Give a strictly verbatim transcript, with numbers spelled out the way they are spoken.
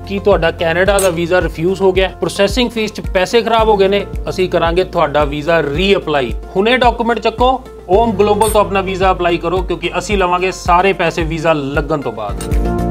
ਕੀ ਤੁਹਾਡਾ ਕੈਨੇਡਾ ਦਾ visa refuse ਹੋ ਗਿਆ, ਪ੍ਰੋਸੈਸਿੰਗ ਫੀਸ 'ਚ ਪੈਸੇ ਖਰਾਬ ਹੋ ਗਏ ਨੇ, ਅਸੀਂ ਕਰਾਂਗੇ ਤੁਹਾਡਾ ਵੀਜ਼ਾ ਰੀ-ਅਪਲਾਈ। ਹੁਣੇ ਡਾਕੂਮੈਂਟ ਚੱਕੋ, ਓਮ ਗਲੋਬਲ ਤੋਂ ਆਪਣਾ ਵੀਜ਼ਾ ਅਪਲਾਈ ਕਰੋ, ਕਿਉਂਕਿ ਅਸੀਂ ਲਵਾਂਗੇ ਸਾਰੇ ਪੈਸੇ ਵੀਜ਼ਾ ਲੱਗਣ ਤੋਂ ਬਾਅਦ।